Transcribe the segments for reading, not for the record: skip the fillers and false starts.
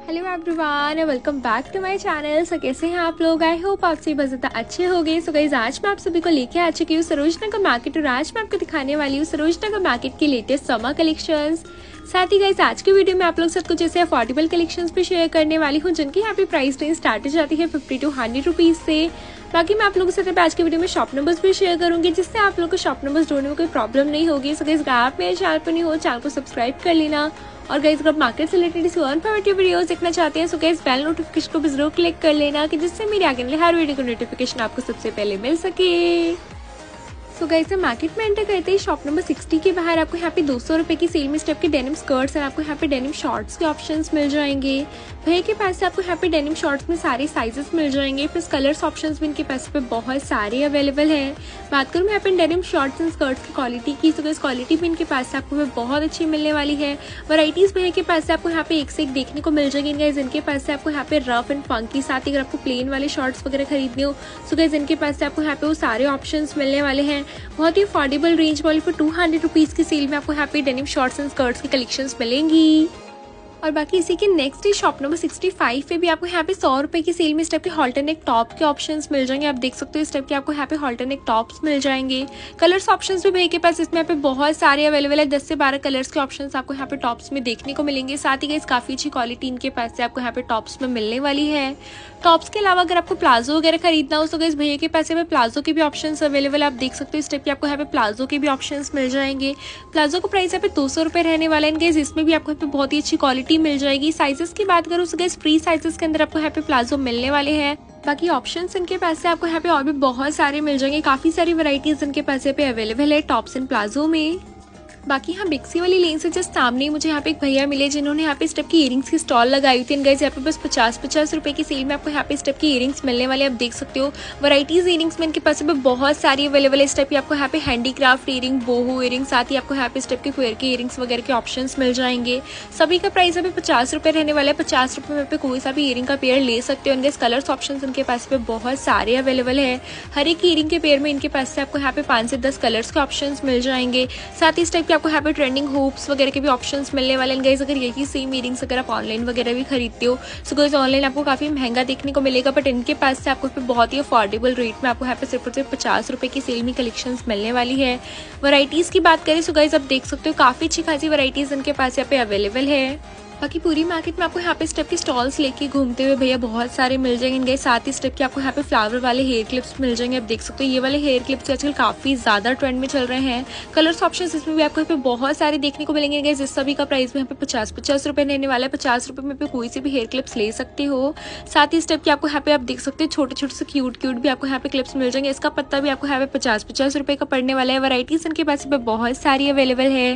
Hello everyone, welcome back to my channel. So कैसे हैं आप लोग? आई होप आप सभी बहुत ज़्यादा अच्छे हो गए। सो गाइस, आज मैं आप सभी को लेके आ चुकी हूँ सरोज नगर मार्केट और आज मैं आपको दिखाने वाली हूँ सरोज नगर मार्केट की लेटेस्ट समर कलेक्शंस। साथ ही गाइस, आज की वीडियो में आप लोग साथ कुछ ऐसे अफोर्डेबल कलेक्शंस भी शेयर करने वाली हूँ जिनकी यहाँ पे प्राइस रेंज स्टार्ट हो जाती है 50 to 100 रुपीज़ से। बाकी मैं आप लोगों के साथ आज की वीडियो में शॉप नंबर्स भी शेयर करूंगी जिससे आप लोगों को शॉप नंबर्स ढूंढने में कोई प्रॉब्लम नहीं होगी। सो गाइस, अगर आप मेरे चैनल पर नहीं हो, चैनल को सब्सक्राइब कर लेना। और गाइस, अगर आप मार्केट से रिलेटेड इस इन्फॉर्मेटिव वीडियोस देखना चाहते हैं, सो गाइस बेल नोटिफिकेशन को भी जरूर क्लिक कर लेना कि जिससे मेरी आगे वाली हर वीडियो की नोटिफिकेशन आपको सबसे पहले मिल सके। सो गाइस, मार्केट में एंटर करते ही शॉप नंबर 60 के बाहर आपको यहाँ पे 200 रुपए की सेल में स्टेप के डेनिम स्कर्ट्स और आपको यहाँ पे डेनिम शॉर्ट्स के ऑप्शंस मिल जाएंगे। भैया के पास से आपको यहाँ पे डेनिम शॉर्ट्स में सारे साइजेस मिल जाएंगे, प्लस कलर्स ऑप्शंस भी इनके पास पे बहुत सारे अवेलेबल हैं। बात करूँ मैं यहाँ पे डेनिम शॉर्ट्स एंड स्कर्ट्स की क्वालिटी की, तो इस क्वालिटी भी इनके पास से आपको बहुत अच्छी मिलने वाली है। वैराइटीज भैया के पास से आपको यहाँ पे एक से एक देखने को मिल जाएगी। गाइस, इनके पास से आपको यहाँ पे रफ एंड फंकी, साथ ही अगर आपको प्लेन वाले शॉर्ट्स वगैरह खरीदने हो, सो गाइस इनके पास से आपको यहाँ पे वो सारे ऑप्शंस मिलने वाले हैं। बहुत ही अफोर्डेबल रेंज वाली फॉर 200 रुपीज़ की सेल में आपको यहाँ पे डेनिम शॉर्ट्स एंड स्कर्ट्स की कलेक्शंस मिलेंगी। और बाकी इसी के नेक्स्ट ही शॉप नंबर 65 पे भी आपको यहाँ पे 100 रुपए की सेल में इस टाइप के हॉल्टरनेक टॉप के ऑप्शंस मिल जाएंगे। आप देख सकते हो इस टाइप के आपको यहाँ पे हॉल्टरनेक टॉप्स मिल जाएंगे। कलर्स ऑप्शंस भी भैया के पास इसमें यहाँ पे बहुत सारे अवेलेबल है। 10 से 12 कलर्स के ऑप्शंस आपको यहाँ पे टॉप्स में देखने को मिलेंगे। साथ ही गाइस, काफी अच्छी क्वालिटी इनके पास से आपको यहाँ पे टॉप्स में मिलने वाली है। टॉप्स के अलावा अगर आपको प्लाजो वगैरह खरीदना हो तो गाइस भैया के पास में प्लाजो के भी ऑप्शंस अवेलेबल। आप देख सकते हो इस टाइप के आपको यहाँ पे प्लाजो के भी ऑप्शंस मिल जाएंगे। प्लाजो का प्राइस यहाँ पे 200 रुपए रहने वाला है। गाइस, इसमें भी आपको यहाँ पे बहुत ही अच्छी क्वालिटी मिल जाएगी। साइजेस की बात करूँ तो गाइस, फ्री साइजेस के अंदर आपको यहाँ पे प्लाजो मिलने वाले हैं। बाकी ऑप्शंस इनके पास से आपको यहाँ पे और भी बहुत सारे मिल जाएंगे। काफी सारी वैरायटीज इनके पास यहाँ पे अवेलेबल है टॉप्स एंड प्लाजो में। बाकी यहाँ बिक्सी वाली लेन से जस्ट सामने मुझे यहाँ पे एक भैया मिले जिन्होंने यहाँ पे स्टेप की इयरिंग्स की स्टॉल लगाई थी। गाइस, यहाँ पे बस 50 रुपए की सेल में आपको यहाँ पे स्टेप की इयरिंग्स मिलने वाले। आप देख सकते हो वैरायटीज इयरिंग्स में इनके पास पे बहुत सारी अवेलेबल है। स्टेप की आपको यहाँ पे हैंडीक्राफ्ट इयरिंग, बोहो इयरिंग, साथ ही आपको यहाँ पे स्टेप के क्वेर के इयरिंग्स वगैरह के ऑप्शन मिल जाएंगे। सभी का प्राइस अभी 50 रुपए रहने वाला है। 50 रुपए में पे कोई सा भी इयरिंग का पेयर ले सकते हो। इनके कलर्स ऑप्शन इनके पास पे बहुत सारे अवेलेबल है। हर एक इयरिंग के पेयर में इनके पास से आपको यहाँ पे 5 से 10 कलर्स के ऑप्शन मिल जाएंगे। साथ ही इस टाइप के आपको यहाँ पे ट्रेंडिंग हुप्स वगैरह के भी ऑप्शंस मिलने वाले हैं। गाइस, अगर यही सेम इयरिंग्स अगर आप ऑनलाइन वगैरह भी खरीदते हो, सो गाइस ऑनलाइन आपको काफी महंगा देखने को मिलेगा, बट इनके पास से आपको बहुत ही अफोर्डेबल रेट में आपको यहाँ पे सिर्फ 50 रुपए की सेल में कलेक्शंस मिलने वाली है। वैरायटीज की बात करें सो गाइस, आप देख सकते हो काफी अच्छी खासी वैरायटीज इनके पास यहाँ पे अवेलेबल है। बाकी पूरी मार्केट में आपको यहाँ पे स्टेप के स्टॉल्स लेके घूमते हुए भैया बहुत सारे मिल जाएंगे। साथ ही स्टेप के आपको यहाँ पे फ्लावर वाले हेयर क्लिप्स मिल जाएंगे। आप देख सकते हो ये वाले हेयर क्लिप्स आजकल काफी ज्यादा ट्रेंड में चल रहे हैं। कलर्स ऑप्शंस इसमें भी आपको यहाँ पे बहुत सारे देखने को मिलेंगे। इस सभी का प्राइस भी यहाँ पे 50 रुपए रहने वाला है। 50 रुपए में कोई से भी हेयर क्लिप्स ले सकते हो। साथ ही स्टेप के आपको यहाँ पे आप देख सकते हो छोटे छोटे से क्यूट भी आपको यहाँ पे क्लिप्स मिल जाएंगे। इसका पत्ता भी आपको यहाँ पे 50 रुपए का पड़ने वाला है। वैरायटीज इनके पास बहुत सारी अवेलेबल है।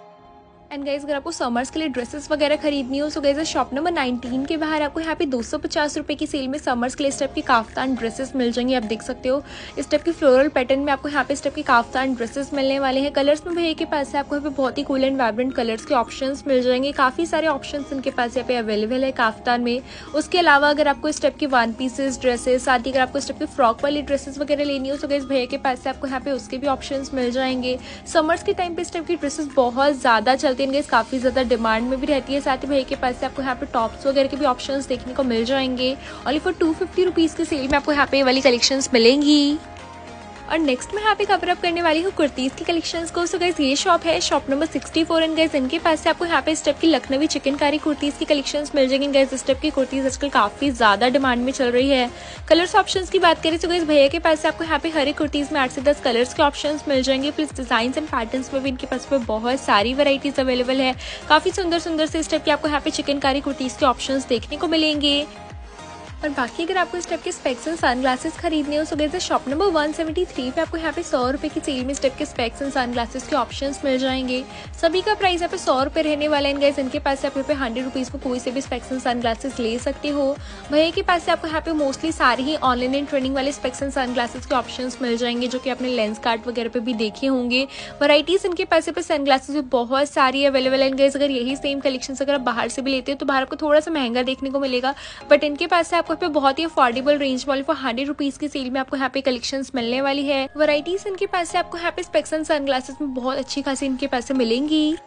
एंड गाइस, अगर आपको समर्स के लिए ड्रेसेस वगैरह खरीदनी हो सो गाइस, शॉप नंबर 19 के बाहर आपको यहाँ पे 250 रुपए की सेल में समर्स के लिए इस टाइप की काफ्तान ड्रेसेस मिल जाएंगे। आप देख सकते हो इस टाइप की फ्लोरल पैटर्न में आपको यहाँ पे इस टाइप की काफ्तान ड्रेसेस मिलने वाले हैं। कलर्स में भैया के पास से आपको यहाँ पे बहुत ही कूल एंड वाइब्रेंट कलर्स के ऑप्शंस मिल जाएंगे। काफी सारे ऑप्शंस इनके पास यहाँ पे अवेलेबल है काफ्तान में। उसके अलावा अगर आपको इस टाइप की 1 पीसेस ड्रेसेस, साथ ही अगर आपको इस टाइप की फ्रॉक वाली ड्रेसेस वगैरह लेनी हो तो गाइस भैया के पास से आपको यहाँ पे उसके भी ऑप्शन मिल जाएंगे। समर्स के टाइम पे इस टाइप की ड्रेसेस बहुत ज्यादा चलती है, काफी ज्यादा डिमांड में भी रहती है। साथ ही भैया के पास से आपको यहाँ पे टॉप्स वगैरह के भी ऑप्शंस देखने को मिल जाएंगे। ओनली फॉर 250 रुपीज की सेल में आपको यहाँ पे ये वाली कलेक्शंस मिलेंगी। और नेक्स्ट मैं यहाँ पे कवर अप करने वाली हूँ कुर्तीज की कलेक्शंस को। सो गाइस, ये शॉप है शॉप नंबर 64 एंड गाइस इनके पास से आपको यहाँ पे स्टेप की लखनवी चिकनकारी कुर्तीज की कलेक्शंस मिल जाएंगी। गाइस, स्टेप की कुर्तीज आजकल काफी ज्यादा डिमांड में चल रही है। कलर्स ऑप्शंस की बात करें तो गाइस भैया के पास से आपको यहाँ पे हर एक कुर्तीज में 8 से 10 कलर्स के ऑप्शंस मिल जाएंगे। प्लस डिजाइन एंड पैटर्न्स में भी इनके पास बहुत सारी वैरायटीज अवेलेबल है। काफी सुंदर सुंदर से स्टेप की आपको यहाँ पे चिकनकारी कुर्तीज के ऑप्शंस देखने को मिलेंगे। और बाकी अगर आपको इस टाइप के स्पेक्स एंड सनग्लासेस खरीदने हो सो गाइस, शॉप नंबर 173 पे आपको यहाँ पे 100 रुपए की सेल में इस टाइप के स्पेक्स एंड सनग्लासेस के ऑप्शंस मिल जाएंगे। सभी का प्राइस यहाँ पे 100 रुपए रहने वाला है। गाइस, इनके पास से आप यहाँ पे 100 रुपीज में कोई से भी स्पेक्स एंड सनग्लासेस ले सकते हो। भैया के पास से आपको यहाँ पे मोस्टली सारे ही ऑनलाइन एंड ट्रेंडिंग वाले स्पेक्स एंड सनग्लासेस के ऑप्शंस मिल जाएंगे, जो कि आपने लेंस कार्ड वगैरह पे भी देखे होंगे। वैरायटीज इनके पास पे सनग्लासेस भी बहुत सारी अवेलेबल है। गाइस, अगर यही सेम कलेक्शन अगर आप बाहर से भी लेते हो तो बाहर आपको थोड़ा सा महंगा देखने को मिलेगा, बट इनके पास से आपको बहुत ही अफोर्डेबल रेंज वाली फॉर 100 रुपीज की सेल में आपको यहाँ पे कलेक्शंस मिलने वाली है। वैरायटीज इनके पास से आपको यहाँ पे स्पेक्स एंड सनग्लासेस में बहुत अच्छी खासी इनके पास से मिलेंगी।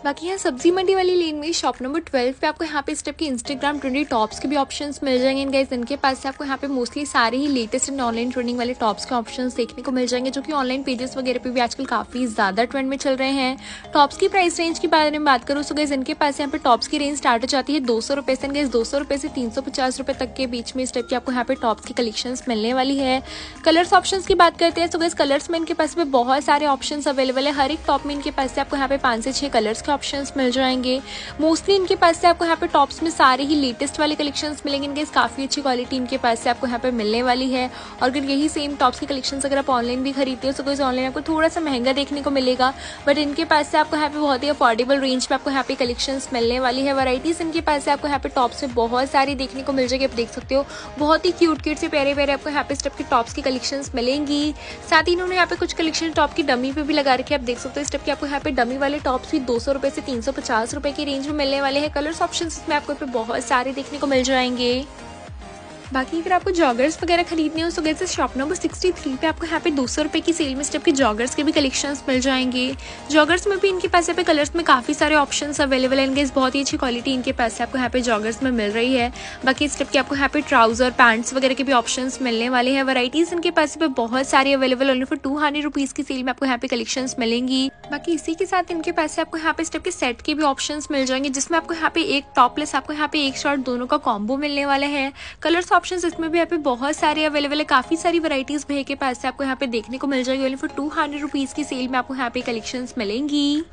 बाकी यहाँ सब्जी मंडी वाली लेन में शॉप नंबर 12 पे आपको यहाँ पे इस टाइप के इंस्टाग्राम ट्रेंडी टॉप्स के भी ऑप्शंस मिल जाएंगे गाइस। इनके पास से आपको यहाँ पे मोस्टली सारे ही लेटेस्ट एंड ऑनलाइन ट्रेंडिंग वाले टॉप्स के ऑप्शंस देखने को मिल जाएंगे, जो कि ऑनलाइन पेजेस वगैरह पे भी आजकल काफी ज्यादा ट्रेंड में चल रहे हैं। टॉप्स की प्राइस रेंज के बारे में बात करूँ तो गाइस इनके पास यहाँ पे टॉप्स की रेंज स्टार्ट हो जाती है 200 रुपए से। गाइस 200 रुपए से 350 रुपए तक के बीच में इस टाइप की आपको यहाँ पे टॉप्स की कलेक्शन मिलने वाली है। कलर्स ऑप्शन की बात करते हैं तो गाइस कलर्स में इनके पास में बहुत सारे ऑप्शन अवेलेबल है। हर एक टॉप में इनके पास से आपको यहाँ पे 5 से 6 कलर्स के ऑप्शन मिल जाएंगे। मोस्टली इनके पास से आपको यहाँ पे टॉप्स में सारे ही लेटेस्ट वाले कलेक्शंस मिलेंगे। इनके काफी अच्छी क्वालिटी इनके पास से आपको यहाँ पे मिलने वाली है। और अगर यही सेम टॉप्स की कलेक्शंस अगर आप ऑनलाइन भी खरीदते हो तो कोई ऑनलाइन आपको थोड़ा सा महंगा देखने को मिलेगा, बट इनके पास से आपको यहाँ पे बहुत ही अफोर्डेबल रेंज पे आपको यहाँ पे कलेक्शंस मिलने वाली है। वैरायटीज इनके पास से आपको यहाँ पे टॉप्स में बहुत सारी देखने को मिल जाएगी। आप देख सकते हो बहुत ही क्यूट से प्यारे प्यारे आपको यहाँ पे इस टाइप के टॉप्स की कलेक्शंस मिलेंगी। साथ ही इन्होंने यहाँ पे कुछ कलेक्शन टॉप की डमी पे भी लगा रखे हैं। आप देख सकते हो इस टाइप के आपको यहाँ पे डमी वाले टॉप्स भी 200 रुपए से 350 रुपए की रेंज में मिलने वाले हैं। कलर्स ऑप्शंस इसमें आपको पे बहुत सारे देखने को मिल जाएंगे। बाकी अगर आपको जॉगर्स वगैरह खरीदने हो तो गाइस शॉप नंबर 63 पे आपको यहाँ पे 200 रुपए की सेल में स्टेप के जॉगर्स के भी कलेक्शंस मिल जाएंगे। जॉगर्स में भी इनके पास यहाँ पे कलर्स में काफ़ी सारे ऑप्शंस अवेलेबल है। इनके बहुत ही अच्छी क्वालिटी इनके पास आपको यहाँ पे जॉगर्स में मिल रही है। बाकी स्टेप के आपको यहाँ पे ट्राउजर पैंट्स वगैरह के भी ऑप्शंस मिलने वाले हैं। वैराइटीज इनके पास पे बहुत सारी अवेलेबल ओनली फॉर 200 रुपीज़ की सेल में आपको यहाँ पे कलेक्शंस मिलेंगी। बाकी इसी के साथ इनके पास आपको यहाँ पे स्टेप के सेट के भी ऑप्शंस मिल जाएंगे, जिसमें आपको यहाँ पे एक टॉपलेस आपको यहाँ पे एक शॉर्ट दोनों का कॉम्बो मिलने वाला है। कलर्स ऑप्शंस इसमें भी यहाँ पे बहुत सारे अवेलेबल है। काफी सारी वैरायटीज भैया के पास से आपको यहाँ पे देखने को मिल जाएगी। ओनली फॉर 200 रुपीज़ की सेल में आपको यहाँ पे कलेक्शंस मिलेंगी।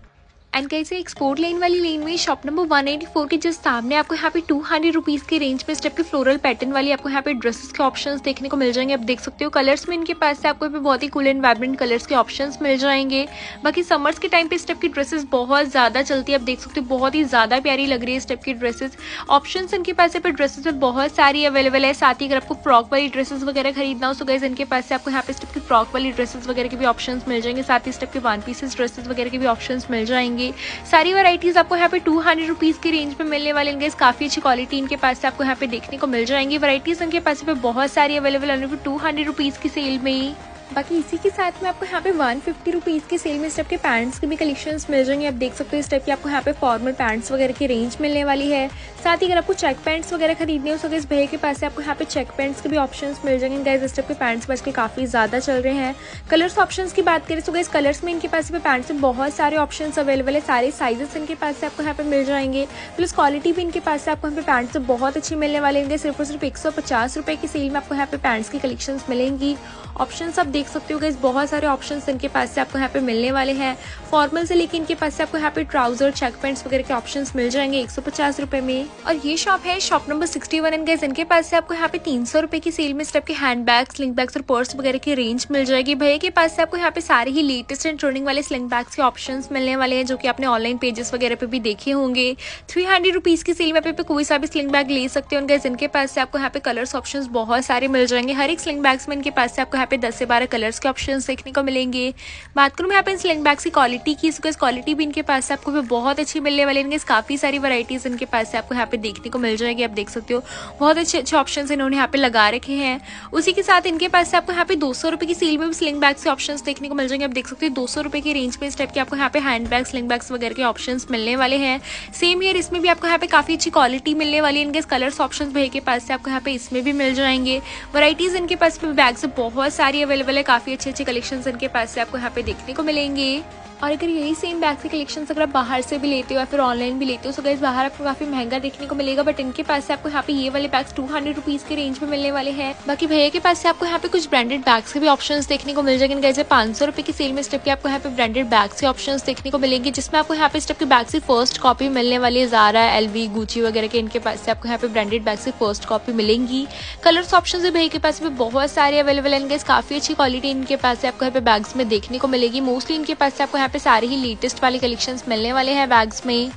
एंड कैसे एक्सपोर्ट लेन वाली लेन में शॉप नंबर 184 के जस्ट सामने आपको यहाँ पे 200 रुपीज़ के रेंज में स्टेप के फ्लोरल पैटर्न वाली आपको यहाँ पे ड्रेसेस के ऑप्शंस देखने को मिल जाएंगे। आप देख सकते हो कलर्स में इनके पास से आपको यहाँ पे बहुत ही कूल एंड वाइब्रेंट कलर्स के ऑप्शंस मिल जाएंगे। बाकी समर्स के टाइम पे स्टेप की ड्रेसेस बहुत ज़्यादा चलती है। आप देख सकते हो बहुत ही ज़्यादा प्यारी लग रही है स्टेप की ड्रेसेस। ऑप्शन इनके पास यहाँ पे ड्रेसेस में बहुत सारी अवेलेबल है। साथ ही अगर आपको फ्रॉक वाली ड्रेसेस वगैरह खरीदना हो तो गाइस इनके पास से आपको यहाँ पे स्टेप की फ्रॉक वाली ड्रेसेस वगैरह के भी ऑप्शन मिल जाएंगे। साथ ही स्टेप के 1 पीसेस ड्रेसेस वगैरह के भी ऑप्शन मिल जाएंगे। सारी वैरायटीज आपको यहाँ पे 200 रुपीज़ की रेंज में मिलने वाले हैं। काफी अच्छी क्वालिटी इनके पास से आपको यहाँ पे देखने को मिल जाएंगी। वैरायटीज इनके पास पे बहुत सारी अवेलेबल है 200 रुपीज़ की सेल में। बाकी इसी के साथ में आपको यहाँ पे 150 रुपीज़ की सेल में इस टाइप के पैंट्स के भी कलेक्शंस मिल जाएंगे। आप देख सकते हो इस टाइप की आपको यहाँ पे फॉर्मल पैंट्स वगैरह की रेंज मिलने वाली है। साथ ही अगर आपको चेक पैंट्स वगैरह खरीदने हो तो इस भैया के पास से आपको यहाँ पे चेक पैंट्स के भी ऑप्शंस मिल जाएंगे। गाइस इस टाइप के पैंट्स आजकल काफ़ी ज़्यादा चल रहे हैं। कलर्स ऑप्शंस की बात करें तो गाइस कलर्स में इनके पास पे पैंट्स में बहुत सारे ऑप्शंस अवेलेबल है। सारे साइजेस इनके पास से आपको यहाँ पे मिल जाएंगे। प्लस क्वालिटी भी इनके पास से आपको यहाँ पे पैंट्स बहुत अच्छी मिलने वाले हैं। सिर्फ और सिर्फ 150 रुपये की सेल में आपको यहाँ पे पैंट्स की कलेक्शन मिलेंगी। ऑप्शंस आप देख सकते हो गाइस बहुत सारे ऑप्शंस इनके पास से आपको यहाँ पे मिलने वाले हैं। फॉर्मल से लेके इनके पास से आपको यहाँ पे ट्राउजर चेक पैंट्स वगैरह के ऑप्शंस मिल जाएंगे 150 रुपए में। और ये शॉप है शॉप नंबर 61 एंड गाइस इनके पास से आपको यहाँ पे 300 रुपए की सेल में स्टेप के हैंड बैग्स, स्लिंग बैग्स और पर्स वगैरह की रेंज मिल जाएगी। भैया के पास से आपको यहाँ पे सारे ही लेटेस्ट एंड ट्रेंडिंग वाले स्लिंग बैग्स के ऑप्शंस मिलने वाले हैं, जो कि आपने ऑनलाइन पेजेस वगैरह पे भी देखे होंगे। 300 रुपीज़ की सेल में पे कोई सा भी स्लिंग बैग ले सकते हो। गाइस इनके पास से आपको यहाँ पे कलर्स ऑप्शंस बहुत सारे मिल जाएंगे। हर एक स्लिंग बैग्स में इनके पास से आपको यहाँ पे 10 से 12 कलर्स के ऑप्शंस देखने को मिलेंगे। बात करूँ मैं यहाँ पे स्लिंग बैग्स की क्वालिटी की, इसको क्वालिटी भी इनके पास से आपको बहुत अच्छी मिलने वाली है। काफी सारी वैरायटीज इनके पास से आपको यहाँ पे देखने को मिल जाएगी। आप देख सकते हो बहुत अच्छे अच्छे ऑप्शंस इन्होंने यहाँ पे लगा रखे हैं। उसी के साथ इनके पास से आपको यहाँ पे 200 रुपए की सेल में भी स्लिंग बैग्स के ऑप्शंस देखने को मिल जाएंगे। आप देख सकते हो 200 रुपए की रेंज पे इस टाइप के आपको यहाँ पे हैंड बैग, स्लिंग बैग्स वगैरह के ऑप्शंस मिलने वाले हैं। सेम ईयर इसमें भी आपको यहाँ पे काफी अच्छी क्वालिटी मिलने वाली है। इनके कलर्स ऑप्शंस भैया के पास से आपको यहाँ पे इसमें भी मिल जाएंगे। वैरायटीज इनके पास बैग्स बहुत सारी अवेलेबल है। काफी अच्छे अच्छे कलेक्शंस इनके पास से आपको यहाँ पे देखने को मिलेंगे। और अगर यही सेम बैग के कलेक्शंस अगर आप बाहर से भी लेते हो या फिर ऑनलाइन भी लेते हो तो गाइस बाहर आपको काफी महंगा देखने को मिलेगा, बट इनके पास से आपको यहाँ पे ये वाले बैग्स 200 रुपीज़ के रेंज में मिलने वाले हैं। बाकी भैया के पास से आपको यहाँ पे कुछ ब्रांडेड बैग्स के भी ऑप्शंस देखने को मिल जाएंगे। गाइस 500 रुपए की सेल में स्टेप के आपको यहाँ पे ब्रांडेड बैग्स के ऑप्शंस देखने को मिलेंगे, जिसमें आपको यहाँ पे स्टेप के बैग की फर्स्ट कॉपी मिलने वाली है। ज़ारा, LV, गुची वगैरह के इनके पास से आपको यहाँ पे ब्रांडेड बैग की फर्स्ट कॉपी मिलेंगी। कलर्स ऑप्शन भी भैया के पास भी बहुत सारे अवेलेबल है। गाइस काफी अच्छी क्वालिटी इनके पास से आपको यहाँ पे बैग्स में देखने को मिलेगी। मोस्टली इनके पास से आपको यहाँ पे सारे ही लेटेस्ट वाली कलेक्शंस मिलने वाले हैं बैग्स में।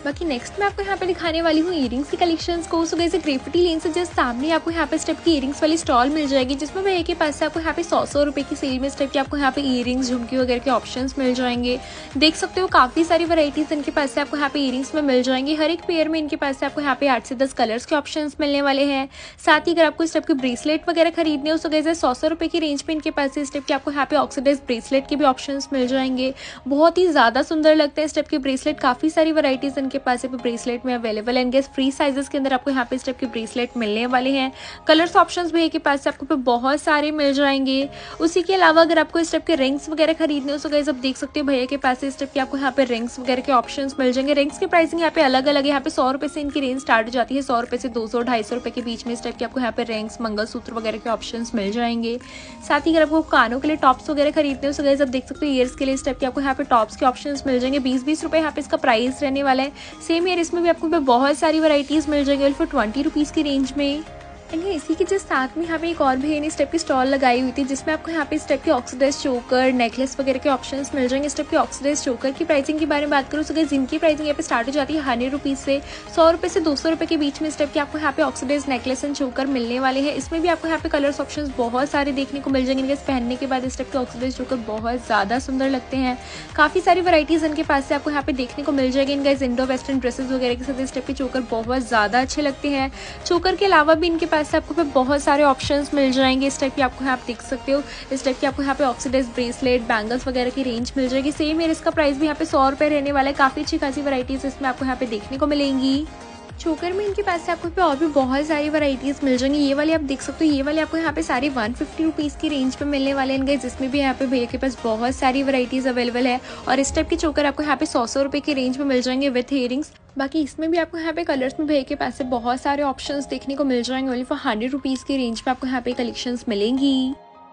बाकी नेक्स्ट मैं आपको यहाँ पे दिखाने वाली हूँ इयरिंग्स की कलेक्शंस को। सो गाइस ग्रेफिटी लेन से जस्ट सामने आपको यहाँ पे स्टेप की इयरिंग्स वाली स्टॉल मिल जाएगी, जिसमें भैया के पास से आपको यहाँ पे 100 रुपए की सेल में स्टेप की आपको यहाँ पे इयरिंग्स, झुमकी वगैरह के ऑप्शंस मिल जाएंगे। देख सकते हो काफी सारी वैरायटीज इनके पास से आपको यहाँ पे इयरिंग्स में मिल जाएंगे। हर एक पेयर में इनके पास से आपको यहाँ पे 8 से 10 कलर्स के ऑप्शन मिलने वाले हैं। साथ ही अगर आपको स्टेप के ब्रेसलेट वगैरह खरीदने हो तो गाइस 100 रुपए की रेंज में इनके पास से स्टेप के आपको यहाँ पे ऑक्सीडाइज ब्रेसलेट के भी ऑप्शन मिल जाएंगे। बहुत ही ज्यादा सुंदर लगते हैं स्टेप के ब्रेसलेट। काफी सारी वैरायटीज इनके पास ब्रेसलेट में अवेलेबल है। गाइस फ्री साइजेस के अंदर आपको यहाँ पे स्टेप के ब्रेसलेट मिलने वाले हैं। कलर्स ऑप्शंस भी के पास आपको पे बहुत सारे मिल जाएंगे। उसी के अलावा अगर आपको स्टेप के रिंग्स वगैरह खरीदने हो तो गाइस आप देख सकते हो भैया के पास स्टेप के आपको यहाँ पे रिंग्स वगैरह के ऑप्शंस मिल जाएंगे। रिंग्स की प्राइसिंग यहाँ पे अलग अलग है। यहाँ पे 100 रुपए से इनकी रेंज स्टार्ट हो जाती है। 100 रुपए से 200 250 रुपए के बीच में स्टेप के आपको यहाँ पे रिंग्स, मंगलसूत्र वगैरह के ऑप्शंस मिल जाएंगे। साथ ही अगर आपको कानों के लिए टॉप्स वगैरह खरीदने हो तो गाइस आप देख सकते हो ईयर्स के लिए स्टेप के आपको यहाँ पे टॉप्स के ऑप्शंस मिल जाएंगे। 20-20 रुपए यहाँ पे इसका प्राइस रहने वाला है। सेम ईयर इसमें भी आपको बहुत सारी वैरायटीज मिल जाएंगी फॉर 20 रुपीज़ की रेंज में। एंड इसी के जस्ट साथ में यहाँ पे एक और भैया ने स्टेप की स्टॉल लगाई हुई थी, जिसमें आपको यहाँ पे स्टेप के ऑक्सीडाइज चोकर, नेकलेस वगैरह के ऑप्शंस मिल जाएंगे। स्टेप के ऑक्सीडाइज चोकर की प्राइसिंग के बारे में बात करूँ तो जिनकी प्राइसिंग यहाँ पे स्टार्ट हो जाती है 100 रुपीज़ से। 100 रुपये से 200 रुपये के बीच में स्टेप के आपको यहाँ पे ऑक्सीडाइज नेकलेस एंड चोकर मिलने वाले हैं। इसमें भी आपको यहाँ पे कलर्स ऑप्शन बहुत सारे देखने को मिल जाएंगे। पहनने के बाद स्टेप के ऑक्सीडाइज चोकर बहुत ज़्यादा सुंदर लगते हैं। काफ़ी सारी वैरायटीज इनके पास से आपको यहाँ पे देखने को मिल जाएगी। इनका इंडो वेस्टर्न ड्रेसेस वगैरह के साथ स्टेप के चोकर बहुत ज़्यादा अच्छे लगते हैं। चोकर के अलावा भी इनके पास से आपको बहुत सारे ऑप्शंस मिल जाएंगे। इस टाइप की आपको यहाँ पे देख सकते हो, इस टाइप की आपको यहाँ पे ऑक्सीडाइज ब्रेसलेट, बैंगल्स वगैरह की रेंज मिल जाएगी। सेम है, इसका प्राइस भी यहाँ पे 100 रुपये रहने वाला है। काफ़ी अच्छी खासी वैरायटीज इसमें आपको यहाँ पे देखने को मिलेंगी। चोकर में इनके पास से आपको पे और भी बहुत सारी वैरायटीज मिल जाएंगी। ये वाली आप देख सकते हो, ये वाले आपको यहाँ पे सारी 150 रुपीज़ की रेंज पे मिलने वाले हैं, जिसमें भी यहाँ पे भैया के पास बहुत सारी वैरायटीज अवेलेबल है। और इस टाइप के चोकर आपको यहाँ पे 100 रुपये की रेंज में मिल जाएंगे विथ इयरिंग्स। बाकी इसमें भी आपको यहाँ पे कलर्स में भैया के पास से बहुत सारे ऑप्शंस देखने को मिल जाएंगे। ओनली फॉर 100 रुपीज़ की रेंज पे आपको यहाँ पे कलेक्शंस मिलेंगी।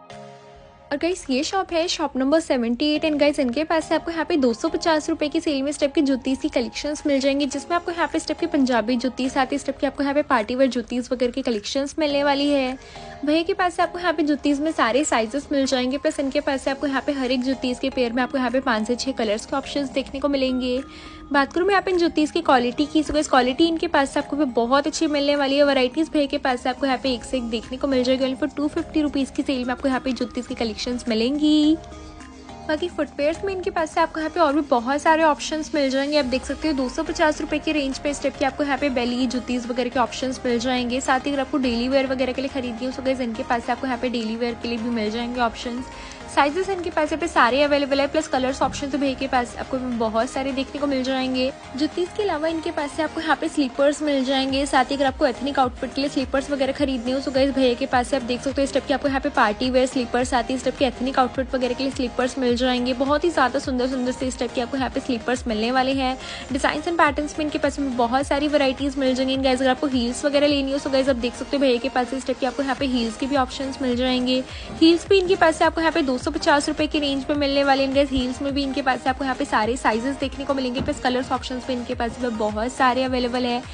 और गाइस ये शॉप है शॉप नंबर 78 एंड गाइस इनके पास से आपको यहाँ पे 250 रुपए की सेल में स्टेप की जुत्तीज की कलेक्शंस मिल जाएंगी, जिसमें आपको यहाँ पे स्टेप की पंजाबी जुत्ती, साथ ही स्टेप की आपको यहाँ पे पार्टी वेयर जुत्तीज वगैरह की कलेक्शंस मिलने वाली है। भैया के पास से आपको यहाँ पे जुत्तीज में सारे साइजेस मिल जाएंगे। प्लस इनके पास से आपको यहाँ पे हर एक जुत्तीज के पेयर में आपको यहाँ पे 5 से 6 कलर्स के ऑप्शंस देखने को मिलेंगे। बात करूँ मैं यहाँ पे इन जुत्तीज की क्वालिटी की, सो इस क्वालिटी इनके पास से आपको बहुत अच्छी मिलने वाली है। वैरायटीज भैया के पास से आपको यहाँ पे एक से एक देखने को मिल जाएगी। ओनली फॉर 250 रुपीज़ की सेल में आपको यहाँ पे जुत्तीज की कलेक्शंस मिलेंगी। बाकी फुटवेयर्स में इनके पास से आपको यहाँ पे और भी बहुत सारे ऑप्शंस मिल जाएंगे। आप देख सकते हो 250 रुपए की रेंज पे स्टेप के आपको यहाँ पे बेली, जुत्तीज वगैरह के ऑप्शंस मिल जाएंगे। साथ ही अगर आपको डेली वेयर वगैरह के लिए खरीदनी हो तो गाइस इनके पास से आपको यहाँ पे डेली वेयर के लिए भी मिल जाएंगे ऑप्शंस। साइजेस इनके पास यहाँ पे सारे अवेलेबल है। प्लस कलर्स ऑप्शन तो भैया के पास आपको बहुत सारे देखने को मिल जाएंगे। जुत्तीज के अलावा इनके पास से आपको यहाँ पे स्लीपर्स मिल जाएंगे। साथ ही अगर आपको एथनिक आउटफिट के लिए स्लीपर्स वगैरह खरीदने हो तो गाइस भैया के पास से आप देख सकते हो स्टेप के आपको यहाँ पे पार्टी वेयर स्लीपर्स, साथ ही स्टेप के एथनिक आउटफिट वगैरह के लिए स्लीपर्स मिल जाएंगे। बहुत ही ज्यादा सुंदर सुंदर से स्टेप के आपको यहाँ पे स्लीपर्स मिलने वाले हैं। डिजाइन एंड पैटर्न्स में इनके पास बहुत सारी वैरायटीज मिल जाएंगी। गाइस अगर आपको हील्स वगैरह लेनी हो तो गाइस आप देख सकते हो भैया के पास से स्टेप के आपको यहाँ पे हील्स के भी ऑप्शंस मिल जाएंगे। हील्स भी इनके पास से आपको यहाँ पे 250 रुपए की रेंज पे मिलने वाले हैं। हील्स में भी इनके पास से आपको यहाँ पे सारे साइजेस देखने को मिलेंगे। प्लस कलर्स ऑप्शंस पे इनके पास बहुत सारे अवेलेबल है।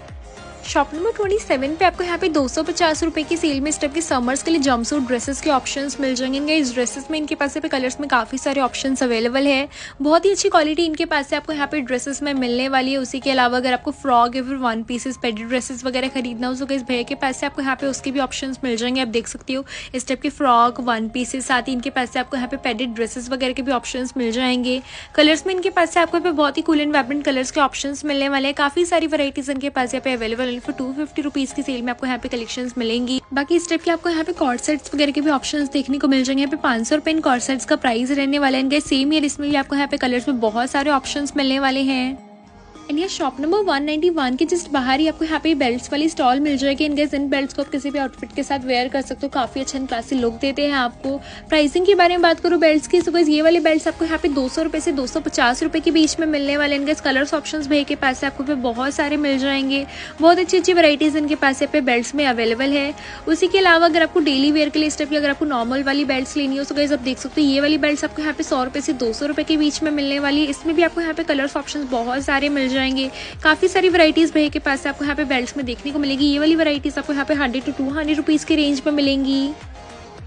शॉप नंबर 27 पे आपको यहाँ पे 250 रुपए की सेल में स्टेप के समर्स के लिए जंपसूट ड्रेसेस के ऑप्शंस मिल जाएंगे। इस ड्रेसेस में इनके पास पे कलर्स में काफ़ी सारे ऑप्शंस अवेलेबल है। बहुत ही अच्छी क्वालिटी इनके पास से आपको यहाँ पे ड्रेसेस में मिलने वाली है। उसी के अलावा अगर आपको फ्रॉक या फिर 1 पीसेस पेडी ड्रेसेस वगैरह खरीदना हो तो इस भैया के पास से आपको यहाँ पे उसके भी ऑप्शंस मिल जाएंगे। आप देख सकते हो इस टाइप के फ्रॉक, 1 पीसेस, साथ ही इनके पास से आपको यहाँ पे पेडेड ड्रेसेस वगैरह के भी ऑप्शंस मिल जाएंगे। कलर्स में इनके पास से आपको यहाँ पे बहुत ही कूल एंड वाइब्रेंट कलर्स के ऑप्शंस मिलने वाले हैं। काफ़ी सारी वैरायटीज इनके पास यहाँ पे अवेलेबल है। फॉर 250 रुपीज़ की सेल में आपको यहाँ पे कलेक्शंस मिलेंगी। बाकी इस टाइप के आपको यहाँ पे कॉर्ड सेट्स वगैरह के भी ऑप्शंस देखने को मिल जाएंगे। यहाँ पे 500 रुपए इन कॉर्ड सेट्स का प्राइस रहने वाला है। सेम ईयर इसमें भी आपको यहाँ पे कलर्स में बहुत सारे ऑप्शंस मिलने वाले हैं। एंड ये शॉप नंबर 191 के जस्ट बाहर ही आपको यहाँ पे बेल्ट्स वाली स्टॉल मिल जाएगी। इन बेल्ट्स को आप किसी भी आउटफिट के साथ वेयर कर सकते हो। काफी अच्छा क्लासी लुक देते हैं आपको। प्राइसिंग के बारे में बात करूँ बेल्ट्स की, तो ये वाले बेल्ट्स आपको यहाँ पे 200 रुपए से 250 रुपए के बीच में मिलने वाले हैं। कलर्स ऑप्शंस भैया के पास आपको पे बहुत सारे मिल जाएंगे। बहुत अच्छी अच्छी वैरायटीज इनके पास पे बेल्ट्स में अवेलेबल है। उसी के अलावा अगर आपको डेली वेयर के लिए स्टेप, अगर आपको नॉर्मल वाली बेल्ट्स लेनी हो तो गाइस आप देख सकते हो ये वाली बेल्ट्स आपको यहाँ पे 100 रुपए से 200 रुपए के बीच में मिलने वाली है। इसमें भी आपको यहाँ पे कलर्स ऑप्शंस बहुत सारे मिल जाएंगे। काफी सारी वैरायटीज भैया के पास आपको यहाँ पे बेल्ट्स में देखने को मिलेगी। ये वाली वैरायटीज आपको यहाँ पे 100 to 200 रुपीज की रेंज में मिलेंगी।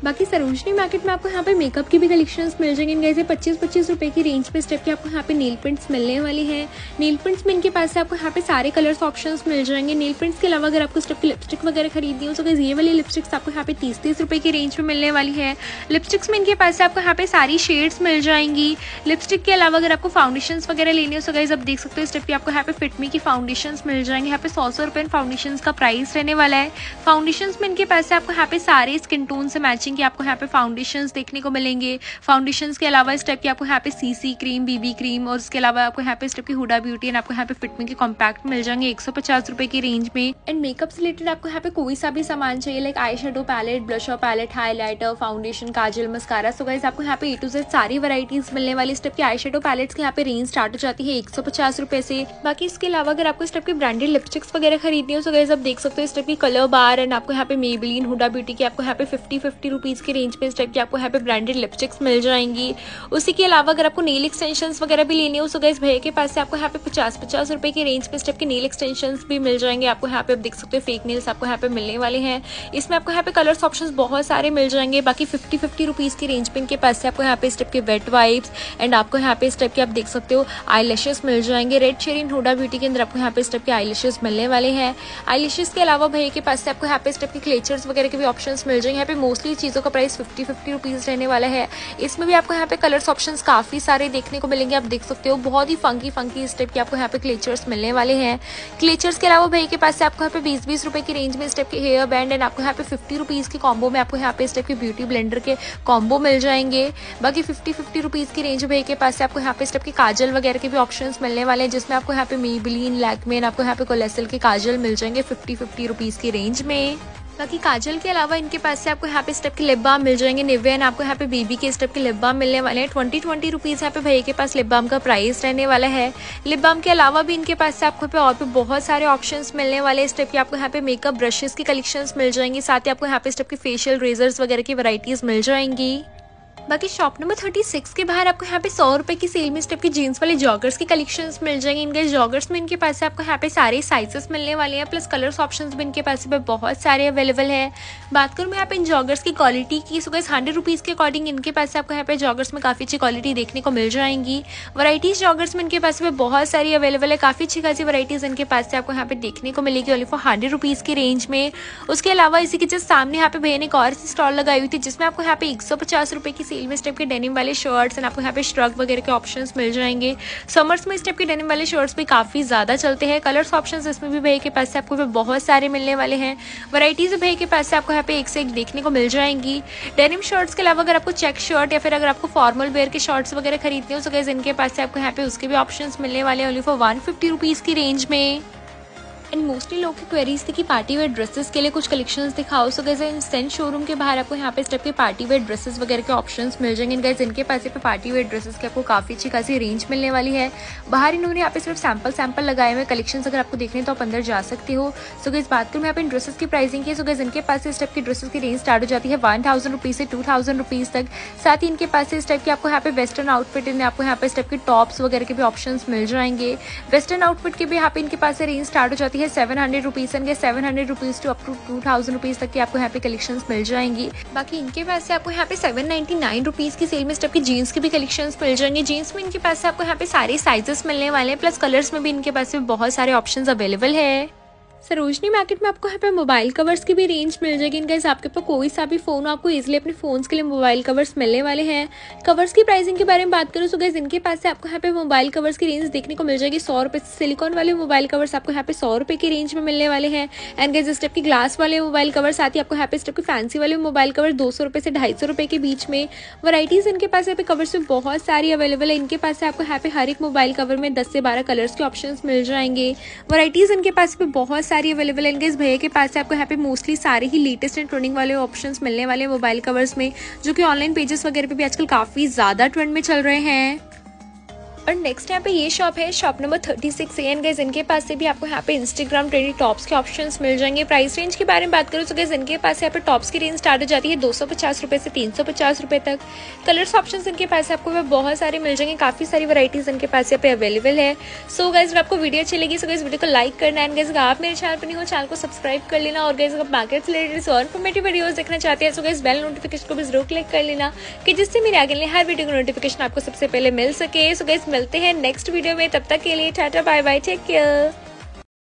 बाकी सरोजनी मार्केट में आपको यहाँ पे मेकअप की भी कलेक्शंस मिल जाएंगे गाइस। 25-25 रुपए की रेंज पे स्टेप के आपको यहाँ पे नेल पेंट्स मिलने वाली है। नेल पेंट्स में इनके पास से आपको यहाँ पे सारे कलर्स ऑप्शंस मिल जाएंगे। नेल पेंट्स के अलावा अगर आपको स्टेप की लिपस्टिक वगैरह खरीदनी हो तो गाइस ये वाली लिपस्टिक्स आपको यहाँ पे 30-30 रुपए की रेंज में मिलने वाली है। लिपस्टिक्स में इनके पास से आपको यहाँ पे सारी शेड्स मिल जाएंगी। लिपस्टिक के अलावा अगर आपको फाउंडेशन वगैरह लेनी हो तो गाइस आप देख सकते हो स्टेप की आपको यहाँ पे फिटमी की फाउंडेशन मिल जाएंगे। यहाँ पे 100 रुपए फाउंडेशन का प्राइस रहने वाला है। फाउंडेशन में इनके पास से आपको यहाँ पे सारे स्किन टोन से मैचिंग के आपको यहाँ पे फाउंडेशंस देखने को मिलेंगे। फाउंडेशंस के अलावा इस टाइप की आपको यहाँ पे सीसी क्रीम, बीबी क्रीम और उसके अलावा आपको यहाँ पे इस टाइप की हुडा ब्यूटी एंड आपको यहाँ पे फिटमी के कॉम्पैक्ट मिल जाएंगे 150 रुपए की रेंज में। एंड मेकअप से रिलेटेड आपको यहाँ पे कोई सा भी सामान चाहिए like eye shadow palette, blusher palette, highlighter, foundation, kajal, mascara, so guys आपको यहाँ पे ए टू जेड सारी वैरायटीज मिलने वाली। इस टाइप की आई शेडो पैलेट्स की यहाँ पे रेंज स्टार्ट हो जाती है 150 रुपए से। बाकी इसके अलावा अगर आपको इस टाइप की ब्रांडेड लिपस्टिक्स वगैरह खरीदनी हो तो गाइस आप देख सकते हो इस टाइप की कलर बार एंड आपको यहाँ पे मेबेलिन, हुडा ब्यूटी की आपको यहाँ पे 50 रुपीज की रेंज पे इस टाइप की आपको यहाँ पे ब्रांडेड लिपस्टिक्स मिल जाएंगी। उसी के अलावा अगर आपको नेल एक्सटेंशंस वगैरह भी लेनी हो तो गाइस भैया के पास से आपको यहाँ पे 50 रुपए की रेंज पे इस टाइप के नेल एक्सटेंशंस भी मिल जाएंगे। आपको यहाँ पे आप देख सकते हो फेक नेल्स आपको यहाँ पे मिलने वाले हैं। इसमें आपको यहाँ पे कलर्स ऑप्शंस बहुत सारे मिल जाएंगे। बाकी 50 रुपीज की रेंज पे इनके पास से आपको यहाँ पे इस टाइप के वेट वाइप्स एंड आपको यहाँ पे इस टाइप के आप देख सकते हो आई लैशेस मिल जाएंगे। रेड शेरिन हुडा ब्यूटी के अंदर आपको यहाँ पे इस टाइप के आई लैशेस मिलने वाले हैं। आई लैशेस के अलावा भैया के पास से आपको यहाँ पे इस टाइप के क्लेचर्स वगैरह के भी ऑप्शंस मिल जाएंगे। यहाँ पे मोस्टली चीज़ों का प्राइस 50 रुपीज़ रहने वाला है। इसमें भी आपको यहाँ पे कलर्स ऑप्शंस काफ़ी सारे देखने को मिलेंगे। आप देख सकते हो बहुत ही फंकी इस टाइप के आपको यहाँ पे क्लेचर्स मिलने वाले हैं। क्लेचर्स के अलावा भैया के पास से आपको यहाँ पे 20 रुपए की रेंज में इस टाइप के हेयर बैंड एंड आपको यहाँ पे 50 रुपीज़ के कॉम्बो में आपको यहाँ पे इस टाइप के ब्यूटी ब्लेंडर के कॉम्बो मिल जाएंगे। बाकी 50 रुपीज़ की रेंज भैया के पास से आपको यहाँ पे इस टाइप के काजल वगैरह के भी ऑप्शंस मिलने वाले हैं, जिसमें आपको यहाँ पे मेबेलिन, लैक्मे, आपको यहाँ पे कोलेसल के काजल मिल जाएंगे 50 रुपीज़ की रेंज में। बाकी काजल के अलावा इनके पास से आपको यहाँ पे स्टेप के लिप बाम मिल जाएंगे। निविया एंड आपको यहाँ पे बीबी के स्टेप के लिप बाम मिलने वाले हैं। 20 रुपीज़ यहाँ पे भैया के पास लिप बाम का प्राइस रहने वाला है। लिप बाम के अलावा भी इनके पास से आपको और भी बहुत सारे ऑप्शंस मिलने वाले हैं। स्टेप के आपको यहाँ पे मेकअप ब्रशेस की कलेक्शंस मिल जाएंगी। साथ ही आपको यहाँ पे स्टेप के फेशियल रेजर्स वगैरह की वैरायटीज मिल जाएंगी। बाकी शॉप नंबर 36 के बाहर आपको यहाँ पे 100 रुपए की सेल में स्टेप की जीन्स वाले जॉगर्स की कलेक्शंस मिल जाएंगे। इनके जॉगर्स में इनके पास से आपको यहाँ पे सारे साइजेस मिलने वाले हैं, प्लस कलर्स ऑप्शंस भी इनके पास पे बहुत सारे अवेलेबल है। बात करूँ मैं यहाँ पे इन जॉगर्स की क्वालिटी की, सो गाइस 100 रुपीज़ के अकॉर्डिंग इनके पास से आपको यहाँ पे जॉगर्स में काफ़ी अच्छी क्वालिटी देखने को मिल जाएंगी। वराइटीज जॉगर्स में इनके पास पे बहुत सारी अवेलेबल है। काफ़ी अच्छी खासी वराइटीज़ इनके पास से आपको यहाँ पे देखने को मिलेगी ओनली फॉर 100 रुपीज़ की रेंज में। उसके अलावा इसी के जस्ट सामने यहाँ पे भैया ने एक और स्टॉल लगाई हुई थी जिसमें आपको यहाँ पे 150 रुपए की सेल में स्टेप के डेनिम वाले शर्ट्स एंड आपको यहाँ पे श्रग वगैरह के ऑप्शंस मिल जाएंगे। समर्स में इस टाइप के डेनिम वाले शर्ट्स भी काफ़ी ज़्यादा चलते हैं। कलर्स ऑप्शंस इसमें भी भैया के पास से आपको बहुत सारे मिलने वाले हैं। वैरायटीज भैया के पास से आपको यहाँ पे एक से एक देखने को मिल जाएंगी। डेनिम शर्ट्स के अलावा अगर आपको चेक शर्ट या फिर अगर आपको फॉर्मल वेयर के शर्ट्स वगैरह खरीदने हो तो गाइस इनके पास से आपको यहाँ पे उसके भी ऑप्शंस मिलने वाले हैं ओनली फॉर 150 रुपीज़ की रेंज में। एंड मोस्टली लोग की क्वेरीज थी कि पार्टी वेयर ड्रेसेस के लिए कुछ कलेक्शंस दिखाओ। सो गाइस इंस्टेंट शोरूम के बाहर आपको यहाँ पे इस टाइप के पार्टी वेयर ड्रेसेस वगैरह के ऑप्शंस मिल जाएंगे। गाइस इनके पास पे पार्टी वेयर ड्रेसेस की आपको काफ़ी अच्छी खासी रेंज मिलने वाली है। बाहर इन्होंने यहाँ पे सिर्फ सैंपल लगाए हुए कलेक्शंस अगर आपको देखने तो आप अंदर जा सकते हो। सो गाइस बात करूँ यहाँ पे इन ड्रेसेस की प्राइसिंग की, सो गाइस इनके पास इस टाइप की ड्रेसेस की रेंज स्टार्ट हो जाती है 1000 रुपीज़ से 2000 रुपीज़ तक। साथ ही इनके पास इस टाइप की आपको यहाँ पे वेस्टर्न आउटफिट आपको यहाँ पे इस टाइप के टॉप्स वगैरह के भी ऑप्शंस मिल जाएंगे। वेस्टर्न आउटफिट के भी यहाँ पे इनके पास रेंज स्टार्ट हो जाती है 700 रुपीज़ के 700 rupees to up to 2000 rupees तक की आपको यहाँ पे कलेक्शंस मिल जाएंगी। बाकी इनके पास से आपको यहाँ पे 799 रुपीज़ की सेल में स्टेप की जीन्स की भी कलेक्शंस मिल जाएंगे। जीन्स में इनके पास से आपको यहाँ पे सारे साइजेस मिलने वाले हैं, प्लस कलर्स में भी इनके पास में बहुत सारे ऑप्शंस अवेलेबल है। सरोजनी मार्केट में आपको यहाँ पे मोबाइल कवर्स की भी रेंज मिल जाएगी। गाइस आपके पास कोई सा भी फोन हो आपको इजीली अपने फोन्स के लिए मोबाइल कवर्स मिलने वाले हैं। कवर्स की प्राइसिंग के बारे में बात करूँ तो गाइस इनके पास से आपको यहाँ पे मोबाइल कवर्स की रेंज देखने को मिल जाएगी 100 रुपये। सिलिकॉन वाले मोबाइल कवर्स आपको यहाँ पे 100 रुपये की रेंज में मिलने वाले हैं। एंड गाइस इस टाइप की ग्लास वाले मोबाइल कवर, साथ ही आपको यहाँ पे इस टाइप के फैंसी वाले मोबाइल कवर 200 रुपये से 250 रुपये के बीच में। वराइटीज इनके पास यहाँ पे कवर्स में बहुत सारी अवेलेबल है। इनके पास से आपको यहाँ पे हर एक मोबाइल कवर में 10 से 12 कलर्स के ऑप्शंस मिल जाएंगे। वराइटीज इनके पास पे बहुत सारी अवेलेबल है। भैया के पास से आपको यहाँ पे मोस्टली सारे ही लेटेस्ट एंड ट्रेंडिंग वाले ऑप्शंस मिलने वाले मोबाइल कवर्स में, जो कि ऑनलाइन पेजेस वगैरह पे भी आजकल काफ़ी ज़्यादा ट्रेंड में चल रहे हैं। और नेक्स्ट यहाँ पे ये शॉप है, शॉप नंबर 36 एंड गाइस इनके पास से भी आपको यहाँ पे इंस्टाग्राम ट्रेंडी टॉप्स के ऑप्शंस मिल जाएंगे। प्राइस रेंज के बारे में बात करूँ तो गाइस इनके पास यहाँ पे टॉप्स की रेंज स्टार्ट हो जाती है 250 रुपये से 350 रुपये तक। कलर्स ऑप्शंस इनके पास आपको बहुत सारे मिल जाएंगे, काफ़ी सारी वैराइटीज इनके पास यहाँ पे अवेलेबल है। सो गाइस अगर आपको वीडियो अच्छी लगी सो गाइस वीडियो को लाइक करना एंड गाइस अगर आप मेरे चैनल पर नहीं हो चैनल को सब्सक्राइब कर लेना। और गाइस अगर मार्केट से रिलेटेड और इन्फॉर्मेटिव वीडियोस देखना चाहते हैं सो गाइस बेल नोटिफिकेशन को भी जरूर क्लिक कर लेना कि जिससे मेरे आगे हर वीडियो की नोटिफिकेशन आपको सबसे पहले मिल सके। सो गाइस मिलते हैं नेक्स्ट वीडियो में, तब तक के लिए tata bye bye, take care.